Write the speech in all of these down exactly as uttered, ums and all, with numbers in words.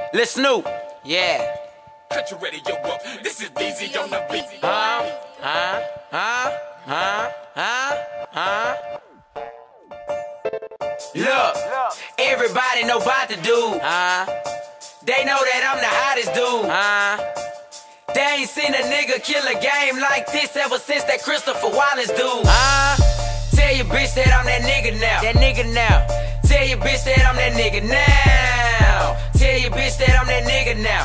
Lil Snoop, yeah. Cut your radio up. This is D Z on the beat. Huh? Huh? Huh? Huh? Huh? Huh? Look, everybody know about the dude. Huh? They know that I'm the hottest dude. Huh? They ain't seen a nigga kill a game like this ever since that Christopher Wallace dude. Huh? Tell your bitch that I'm that nigga now. That nigga now. Tell your bitch that I'm that nigga now. Tell your bitch that I'm that nigga now.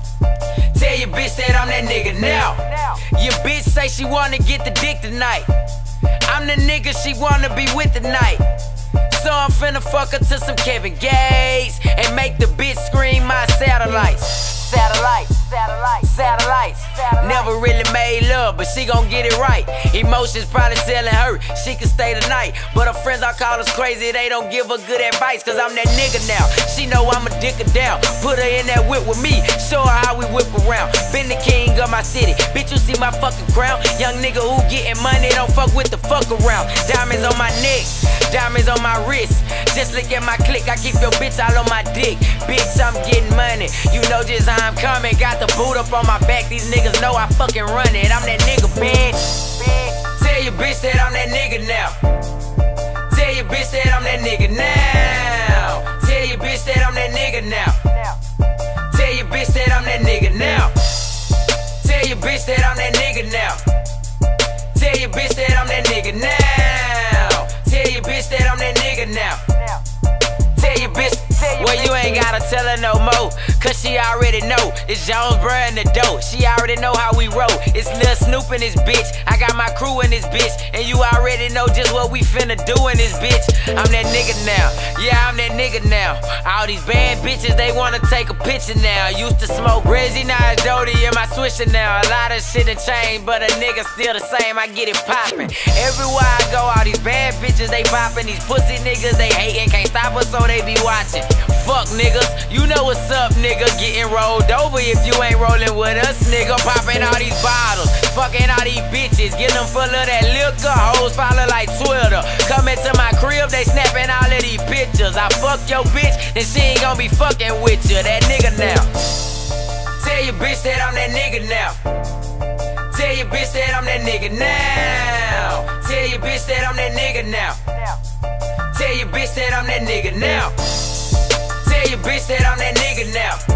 Tell your bitch that I'm that nigga now. Your bitch say she wanna get the dick tonight. I'm the nigga she wanna be with tonight. So I'm finna fuck her to some Kevin Gates and make the bitch scream my satellites. Satellites, satellites, satellites. Never really made love, but she gon' get it right. Emotions probably telling her she can stay tonight, but her friends all call us crazy, they don't give her good advice. Cause I'm that nigga now, she know I'm a dick her down. Put her in that whip with me, show her how we whip around. Been the king of my city, bitch you see my fucking crown. Young nigga who getting money, don't fuck with the fuck around. Diamonds on my neck, diamonds on my wrist. Just look at my click, I keep your bitch all on my dick. Bitch, I'm getting money, you know just how I'm coming. Got the boot up on my back, these niggas know I fucking run it. I'm that nigga, bitch. Tell your bitch that I'm that nigga now. Tell your bitch that I'm that nigga now. Tell your bitch that I'm that nigga now. Tell your bitch that I'm that nigga now. Tell your bitch that I'm that nigga now. Tell your bitch that I'm that nigga now. Tell your bitch that I'm that nigga now. Tell your bitch, well you ain't gotta tell her no more, cause she already know. It's Jones Bruh in the dough, she already know how we roll. It's Lil Snoop in this bitch, I got my crew in this bitch, and you already know just what we finna do in this bitch. I'm that nigga now, yeah I'm that nigga now. All these bad bitches, they wanna take a picture now. Used to smoke Reggie, now it's Jody in my swisher now. A lot of shit done changed, but a nigga still the same, I get it poppin'. Everywhere I go, all these bad bitches, they poppin'. These pussy niggas, they hatin', can't stop us so they be watching. Fuck niggas, you know what's up nigga. Getting rolled over if you ain't rolling with us nigga. Popping all these bottles, fucking all these bitches, getting them full of that liquor. Hoes follow like Twitter. Coming to my crib, they snapping all of these pictures. I fuck your bitch, then she ain't gonna be fucking with you. That nigga now. Tell your bitch that I'm that nigga now. Tell your bitch that I'm that nigga now. Tell your bitch that I'm that nigga now. Tell your bitch that I'm that nigga now. Tell your bitch that I'm that nigga now.